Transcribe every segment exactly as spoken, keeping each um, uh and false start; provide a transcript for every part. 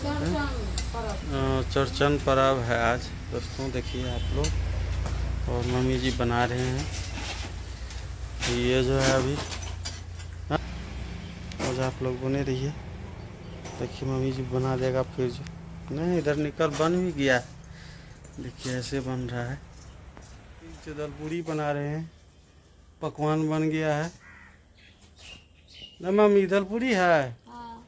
चौरचन पर्व है आज दोस्तों, देखिए आप लोग। और मम्मी जी बना रहे हैं ये जो है अभी। और आप लोग बने रहिए, देखिए मम्मी जी बना देगा फिर जो नहीं इधर निकल बन भी गया। देखिए ऐसे बन रहा है। जो दाल पूरी बना रहे हैं, पकवान बन गया है ना मम्मी, दाल पूरी है।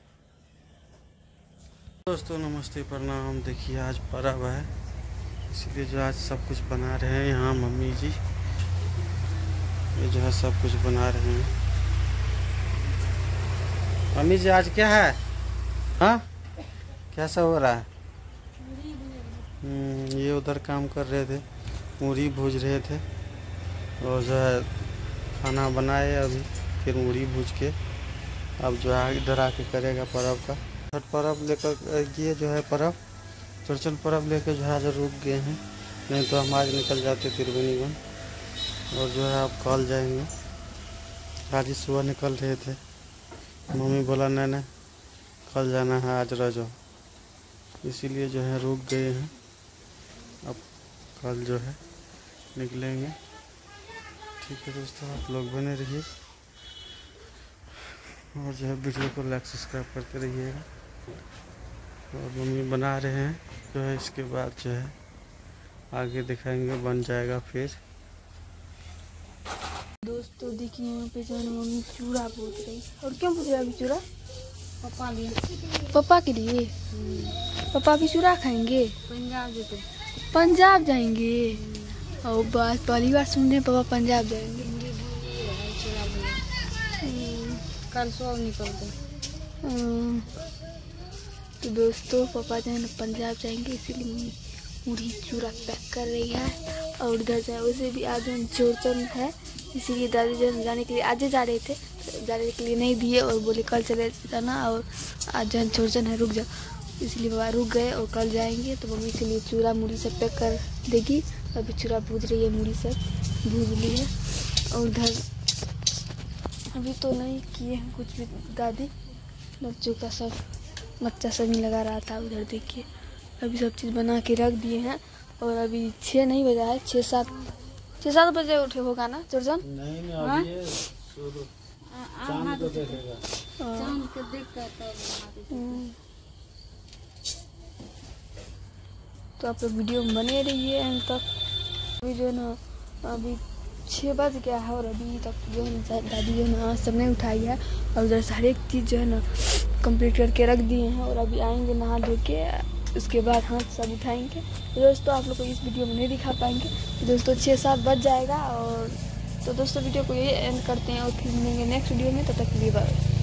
दोस्तों नमस्ते प्रणाम। देखिए आज पर्व है इसलिए जो आज सब कुछ बना रहे हैं यहाँ मम्मी जी। ये जो है सब कुछ बना रहे हैं मम्मी जी। आज क्या है? हाँ कैसा हो रहा है? हम्म ये उधर काम कर रहे थे, मूढ़ी भूज रहे थे। और जो है खाना बनाए अभी, फिर मूढ़ी भूज के अब जो है इधर आके करेगा पर्व का। छठ पर्व लेकर ये जो है पर्व चौरचन पर्व लेकर जो है आज रुक गए हैं, नहीं तो हम आज निकल जाते त्रिवेणीगंज। और जो है अब कल जाएंगे। आज ही सुबह निकल रहे थे, मम्मी बोला नहीं नहीं कल जाना है, आज रह जाओ, इसीलिए जो है रुक गए हैं। अब कल जो है निकलेंगे। ठीक है दोस्तों, आप लोग बने रहिए और जो है वीडियो को लाइक सब्सक्राइब करते रहिएगा। और मम्मी बना रहे हैं जो है, इसके बाद जो है आगे दिखाएंगे बन जाएगा फिर। दोस्तों देखिए यहाँ पे जो है मम्मी चूड़ा भूज रही। और क्यों भूज रहा अभी चूड़ा? पापा लिए। पापा के लिए? पापा भी चूड़ा खाएंगे? पंजाब जाते। पंजाब जाएंगे? और बात पहली बार सुन रहे पापा पंजाब जाएंगे। कल सो निकलते। तो दोस्तों पापा जो है ना पंजाब जाएंगे, इसीलिए पूरी चूड़ा पैक कर रही है। और उधर जाए वैसे भी आज चौरचन है, इसीलिए दादी जो है जाने के लिए आज जा रहे थे, तो जाने के लिए नहीं दिए और बोले कल चले जाना। और आज जो है चौरचन है रुक जाओ, इसलिए बाबा रुक गए और कल जाएंगे। तो मम्मी के लिए चूड़ा मूढ़ी सब पैक कर देगी। अभी चूड़ा भूज रही है, मूढ़ी सब भूज ली है। और उधर अभी तो नहीं किए हैं कुछ भी दादी, बच्चों का सब बच्चा सब नहीं लगा रहा था। उधर देखिए अभी सब चीज़ बना के रख दिए हैं। और अभी छः नहीं बजा है, छः सात छः सात बजे उठे होगा ना चौरचन? नहीं नहीं अभी ये चांद को देखेगा, चांद को देखकर तो आप लोग वीडियो में बने रहिए अंत तक। अभी जो है ना अभी छः बज गया है और अभी तक जो है ना दादी जो है ना सब नहीं उठाई है। और उधर से हर एक चीज़ जो है ना कंप्लीट करके रख दिए हैं। और अभी आएंगे नहा धो के, उसके बाद हाथ सब उठाएंगे। तो दोस्तों आप लोग को इस वीडियो में नहीं दिखा पाएंगे, तो दोस्तों छः सात बज जाएगा। और तो दोस्तों वीडियो को यही एंड करते हैं और फिर मिलेंगे नेक्स्ट वीडियो में, तब तक के लिए बाय।